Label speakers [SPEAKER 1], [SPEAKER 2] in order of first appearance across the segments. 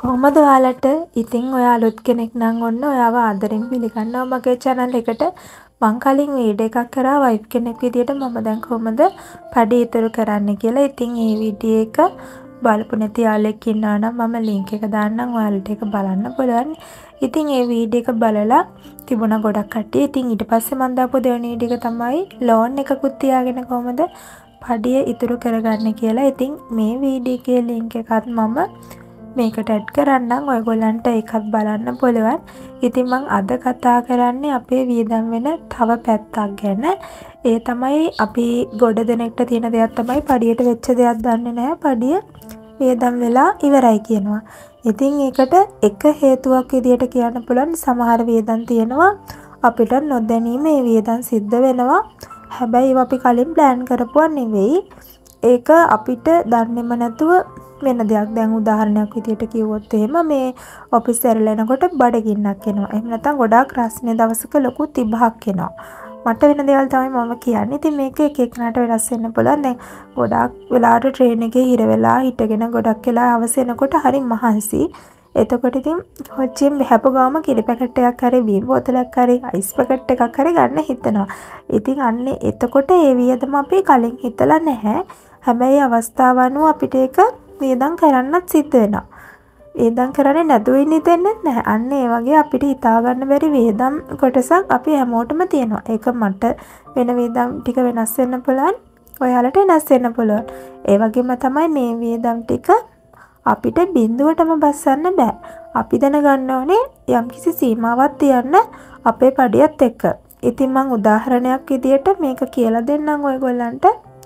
[SPEAKER 1] කොහොමද ඔයාලට ඉතින් ඔයා අලුත් කෙනෙක් නම් ඔන්න ඔයාව ආදරෙන් පිළිගන්නවා මගේ channel එකට. මං කලින් වීඩියෝ එකක් කරා වයිෆ් කෙනෙක් විදියට මම දැන් කොහොමද පඩි ඉතුරු කරන්න කියලා. ඉතින් මේ වීඩියෝ එක බලපු නැති යාළුවෙක් ඉන්නවා නම් මම link එක දාන්නම් ඔයාලට ඒක බලන්න පුළුවන්. ඉතින් මේ වීඩියෝ එක බලලා තිබුණා ගොඩක් කට්ටිය. ඉතින් ඊට පස්සේ මම දාපු දෙවෙනි වීඩියෝ එක තමයි loan එකකුත් තියාගෙන කොහොමද පඩිය ඉතුරු කරගන්න කියලා. ඉතින් මේ වීඩියෝ එකේ link එකත් මම මේකට ඇඩ් කරන්නම් ඔයගොල්ලන්ට ඒකත් බලන්න පුළුවන්. ඉතින් මම අද කතා කරන්නේ අපේ වියදම් වෙන තව පැත්තක් ගැන. ඒ තමයි අපි ගොඩ දෙනෙක්ට තියෙන දෙයක් තමයි පඩියට වෙච්ච දෙයක් දන්නේ නැහැ. පඩිය වියදම් වෙලා ඉවරයි කියනවා. ඉතින් ඒකට එක හේතුවක් විදියට කියන්න පුළුවන් සමහර වියදම් තියෙනවා අපිට නොදැනීම මේ වියදම් සිද්ධ වෙනවා. හැබැයි ඒවා අපි කලින් ප්ලෑන් කරපුවා නෙවෙයි. ඒක අපිට දන්නේම නැතුව වෙන දෙයක්. දැන් උදාහරණයක් විදියට කිව්වොත් එහෙම මේ ඔෆිස් ඇරලා එනකොට බඩගින්නක් එනවා. එහෙම නැත්නම් ගොඩාක් රස්නේ දවසක ලොකු තිබහක් එනවා. මට වෙන දේවල් තමයි මම කියන්නේ. ඉතින් මේක එක එකනට වෙනස් වෙන්න පුළුවන්. දැන් ගොඩාක් වෙලාවට ට්‍රේන් එකේ හිර වෙලා හිටගෙන ගොඩක් වෙලා අවස් වෙනකොට හරි මහන්සි. එතකොට ඉතින් හොච්චින් මෙහපු ගාම කිරි පැකට් එකක් හරි බීර් බෝතලයක් හරි අයිස් පැකට් එකක් හරි ගන්න හිතනවා. ඉතින් අන්නේ එතකොට ඒ වියදම අපි කලින් හිතලා නැහැ. හැබැයි අවස්ථාව අනුව අපිට ඒක වියදම් කරන්නත් සිද්ධ වෙනවා. වියදම් කරන්නේ නැතුව ඉන්න දෙන්නේ නැහැ. අන්න ඒ වගේ අපිට හිතා ගන්න බැරි වියදම් කොටසක් අපි හැමෝටම තියෙනවා. ඒක මට වෙන වියදම් ටික වෙනස් වෙන්න පුළුවන්. ඔයාලට වෙනස් වෙන්න පුළුවන්. ඒ වගේම තමයි මේ වියදම් ටික අපිට බිඳුවටම බස්සන්න බෑ. අපි දැනගන්න ඕනේ යම්කිසි සීමාවක් තියන්න අපේ පඩියත් එක්ක. ඉතින් මම උදාහරණයක් විදියට මේක කියලා දෙන්නම් ඔයගොල්ලන්ට.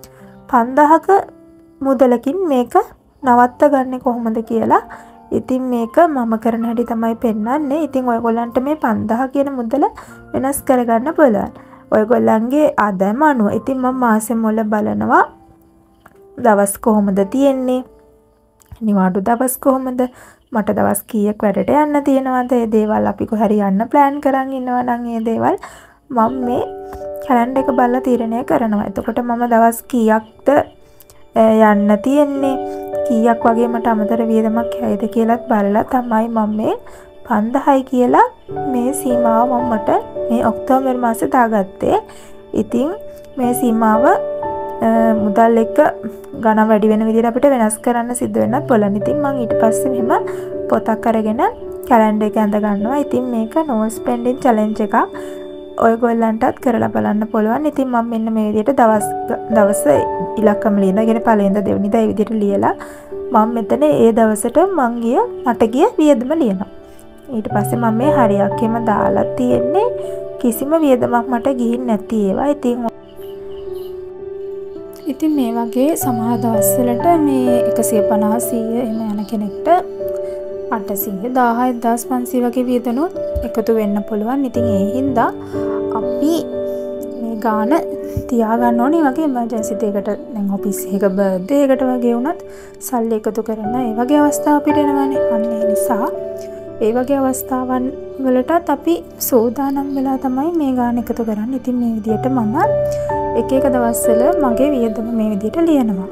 [SPEAKER 1] 5000ක මුදලකින් මේක නවත්ත ගන්න කොහොමද කියලා. ඉතින් මේක මම කරන හැටි තමයි පෙන්වන්නේ. ඉතින් ඔයගොල්ලන්ට මේ 5000 කියන මුදල වෙනස් කරගන්න පුළුවන්. ඔයගොල්ලන්ගේ ආදායම අනුව. ඉතින් මම මාසෙ මුල බලනවා දවස් කොහොමද තියෙන්නේ? නිවාඩු දවස් කොහොමද? මට දවස් කීයක් වැඩට යන්න තියෙනවද? ඒ දේවල් අපි කොහරි යන්න ප්ලෑන් කරන් ඉන්නවා නම් ඒ දේවල් මම මේ කැලෙන්ඩර් එක බලලා තීරණය කරනවා. එතකොට මම දවස් කීයක්ද යන්න තියෙන්නේ? කීයක් වගේ මට අමතර වියදමක් ඇයිද කියලාත් බලලා තමයි මම මේ 5000යි කියලා මේ සීමාව මට මේ ඔක්තෝබර් මාසේ දාගත්තේ. ඉතින් මේ සීමාව මුදල් එක්ක ගණන් වැඩි වෙන විදිහට අපිට වෙනස් කරන්න සිද්ධ වෙන්නත් පුළුවන්. ඉතින් මම ඊට පස්සේ මෙහෙම පොතක් අරගෙන කැලෙන්ඩර් එක ඇඳ ගන්නවා. ඉතින් මේක no spending challenge එකක්. ඔයගොල්ලන්ටත් කරලා බලන්න පුළුවන්. ඉතින් මම මෙන්න මේ විදිහට දවස් ඉලක්කම ලියනගෙන පළවෙනිදා දෙවෙනිදා ඒ විදිහට ලියලා මම මෙතන ඒ දවසට මට ගිය වියදම ලියනවා. ඊට පස්සේ මම මේ හරියක් එම දාලා තියෙන්නේ කිසිම වියදමක් මට ගිහින් නැති ඒවා. ඉතින් මේ වගේ සමහර දවස්වලට මේ 150 100 එහෙම යන කෙනෙක්ට 800 1000 1500 වගේ වියදනොත් එකතු වෙන්න පුළුවන්. ඉතින් ඒ හින්දා අපි මේ ගාන තියාගන්න ඕනේ. වගේ එමර්ජන්සි දෙයකට දැන් ඔෆිස් එක බර්ත්ඩේ එකට වගේ වුණත් සල්ලි එකතු කරන ඒ වගේ අවස්ථා අපිට එනවානේ. අන්න ඒ නිසා ඒ වගේ අවස්ථාවන් වලටත් අපි සෝදානම් වෙලා තමයි මේ ගාන එකතු කරන්නේ. ඉතින් මේ විදිහට මම එක එක දවස්වල මගේ වියදම මේ විදිහට ලියනවා.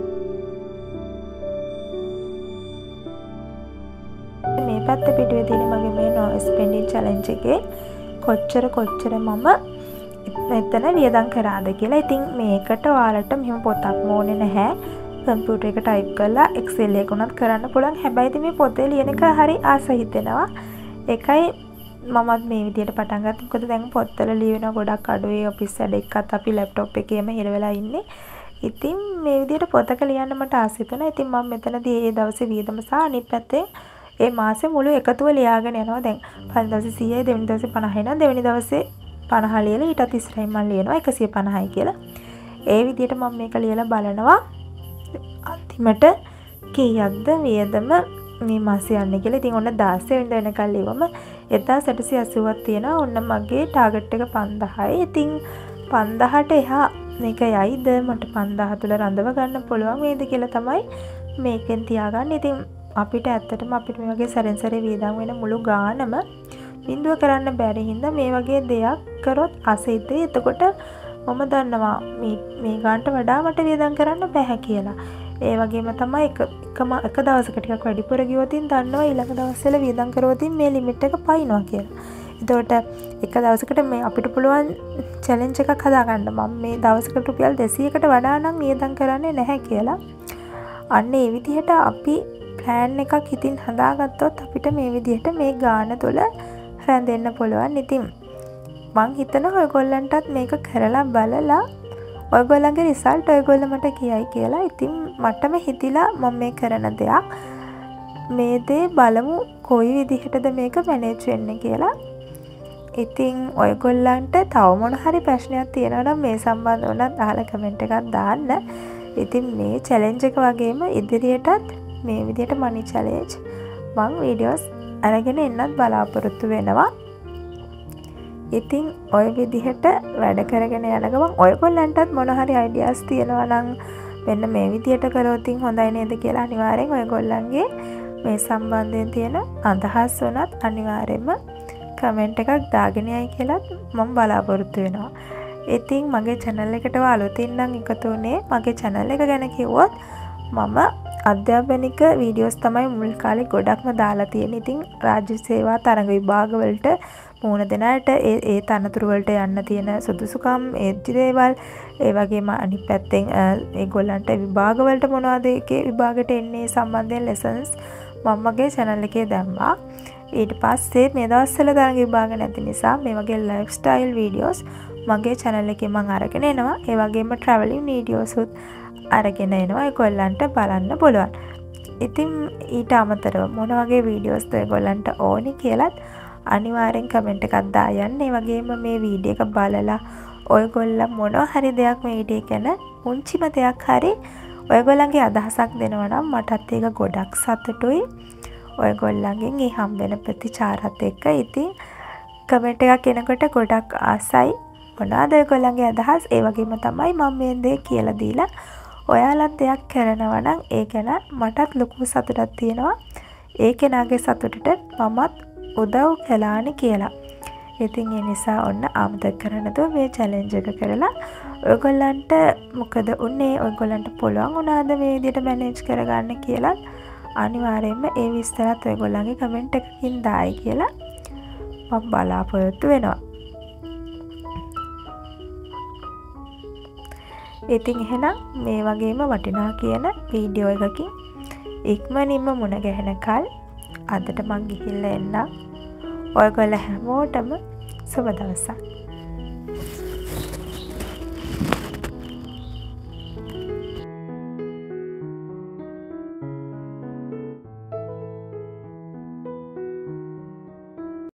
[SPEAKER 1] මේ පැත්ත පිටුවේ තියෙන මගේ මේ no spending challenge එකේ කොච්චර මම මෙතන වියදම් කරාද කියලා. ඉතින් මේකට ඔයාලට මෙහෙම පොතක් ඕනේ නැහැ. කම්පියුටර් එක ටයිප් කරලා Excel එක උනත් කරන්න පුළුවන්. හැබැයි ඉතින් මේ පොතේ ලියන එක හරි ආස හිතෙනවා. ඒකයි මමත් මේ විදියට පටන් ගත්තා. මොකද දැන් පොත්වල ලියන ගොඩක් අඩුවේ ඔෆිස් වැඩ එක්කත් අපි ලැප්ටොප් එකේම හිර වෙලා ඉන්නේ. ඉතින් මේ විදියට පොතක ලියන්න මට ආස හිතුණා. ඉතින් මම මෙතනදී ඒ දවසේ වියදම සහ අනිත් පැත්තේ ඒ මාසේ මුළු එකතුව ලියාගෙන යනවා. දැන් පළවෙනි දවසේ 100යි දෙවෙනි දවසේ 50යි නම් දෙවෙනි දවසේ 50 ලියලා ඊටත් ඉස්සරහින් මම ලියනවා 150යි කියලා. ඒ විදියට මම මේක ලියලා බලනවා අන්තිමට කීයක්ද වියදම මේ මාසේ යන්නේ කියලා. ඉතින් ඔන්න 16 වෙනිදා වෙනකල් ලියවම 1880ක් තියෙනවා. ඔන්න මගේ ටාගට් එක 5000යි. ඉතින් 5000ට එහා මේක යයිද මට 5000 තුල රඳව ගන්න පුළුවන් වේද කියලා තමයි මේකෙන් තියාගන්න. ඉතින් අපිට ඇත්තටම අපිට මේ වගේ සැරෙන් සැරේ වියදම් වෙන මුළු ගානම බින්දුව කරන්න බැරි හින්දා මේ වගේ දෙයක් කරොත් අසීතේ. එතකොට මම දන්නවා මේ ගානට වඩා මට වියදම් කරන්න බෑ කියලා. ඒ වගේම තමයි එක දවසක ටිකක් වැඩිපුර ගියොතින් දන්නවා ඊළඟ දවස්වල වියදම් කරවතින් මේ ලිමිට් එක පයින්නවා කියලා. එතකොට එක දවසකට මේ අපිට පුළුවන් චැලෙන්ජ් එකක් හදාගන්න මම මේ දවසකට රුපියල් 200කට වඩා නම් වියදම් කරන්නේ නැහැ කියලා. අන්න ඒ විදිහට අපි ප්ලෑන් එකක් හිතින් හදාගත්තොත් අපිට මේ විදිහට මේ ගාන තුළ රැඳෙන්න පුළුවන්. ඉතින් මං හිතනවා ඔයගොල්ලන්ටත් මේක කරලා බලලා ඔයගොල්ලන්ගේ රිසල්ට් ඔයගොල්ලෝ මට කියයි කියලා. ඉතින් මටම හිතිලා මම මේ කරන දෙයක්. මේ දේ බලමු කොයි විදිහටද මේක මැනේජ් වෙන්නේ කියලා. ඉතින් ඔයගොල්ලන්ට තව මොන හරි ප්‍රශ්නයක් තියෙනවා නම් මේ සම්බන්ධව උනත් අහලා කමෙන්ට් එකක් දාන්න. ඉතින් මේ චැලෙන්ජ් එක වගේම ඉදිරියටත් මේ විදිහට මනි චැලෙන්ජ් මම වීඩියෝස් අරගෙන එන්නත් බලාපොරොත්තු වෙනවා. ඉතින් ඔය විදිහට වැඩ කරගෙන යන ගමන් ඔයගොල්ලන්ටත් මොන හරි අයිඩියාස් තියෙනවා නම් මෙන්න මේ විදිහට කරොත් හොඳයි නේද කියලා අනිවාර්යෙන් ඔයගොල්ලන්ගේ මේ සම්බන්ධයෙන් තියෙන අදහස් උනත් අනිවාර්යෙන්ම කමෙන්ට් එකක් දාගෙන යයි කියලාත් මම බලාපොරොත්තු වෙනවා. ඉතින් මගේ channel එකට අලුතින් නම් එකතු වුණේ මගේ channel එක ගැන කිව්වොත් මම අධ්‍යාපනික වීඩියෝස් තමයි මුල් කාලේ ගොඩක්ම දාලා තියෙන්නේ. ඉතින් රාජ්‍ය සේවා තරඟ විභාග වලට මුණ දෙන අයට ඒ තනතුරු වලට යන්න තියෙන සුදුසුකම් ඒ දේවල් ඒ වගේම අනිත් පැත්තෙන් ඒගොල්ලන්ට විභාග වලට මොනවද ඒකේ විභාගයට එන්නේ සම්බන්ධයෙන් lessons මම මගේ channel එකේ දැම්මා. ඊට පස්සේ මේ දවස්වල තරඟ විභාග නැති නිසා මේ වගේ ලයිෆ්ස්ටයිල් වීඩියෝස් මගේ channel එකේ මම අරගෙන එනවා. ඒ වගේම traveling videos උත් අරගෙන එනවා. ඒගොල්ලන්ට බලන්න පුළුවන්. ඉතින් ඊට අමතරව මොන වගේ වීඩියෝස් ද ඒගොල්ලන්ට ඕනි කියලාත් අනිවාර්යෙන් කමෙන්ට් එකක් දායන්න. ඒ වගේම මේ වීඩියෝ එක බලලා ඔයගොල්ලෝ මොන හරි දෙයක් මේ වීඩියෝ ගැන පුංචිම දෙයක් හරි ඔයගොල්ලන්ගේ අදහසක් දෙනවා නම් මටත් ඒක ගොඩක් සතුටුයි. ඔයගොල්ලන්ගෙන් මේ හම්බෙන ප්‍රතිචාරات එක්ක ඉතින් කමෙන්ට් එකක් එනකොට ගොඩක් ආසයි. මොනවාද ඔයගොල්ලන්ගේ අදහස්? ඒ වගේම තමයි මම මේ දේ කියලා දීලා ඔයාලත් දෙයක් කරනවා නම් ඒ ගැන මටත් ලොකු සතුටක් තියෙනවා. ඒ කෙනාගේ සතුටට මමත් උදව් කළානේ කියලා. ඉතින් ඒ නිසා ඔන්න ආමතක කරන දෝ මේ චැලෙන්ජ් එක කරලා ඔයගොල්ලන්ට මොකද උනේ? ඔයගොල්ලන්ට පුළුවන් වුණාද මේ විදිහට මැනේජ් කරගන්න කියලා? අනිවාර්යයෙන්ම ඒ විස්තරات ඔයගොල්ලන්ගේ කමෙන්ට් එකකින් දායි කියලා මම බලාපොරොත්තු වෙනවා. ඉතින් එහෙනම් මේ වගේම වටිනා කියන වීඩියෝ එකකින් ඉක්මනින්ම මුණ ගැහෙනකල් අදට මං ගිහිල්ලා එන්නම්. ඔයගොල්ලෝ හැමෝටම සුබ දවසක්.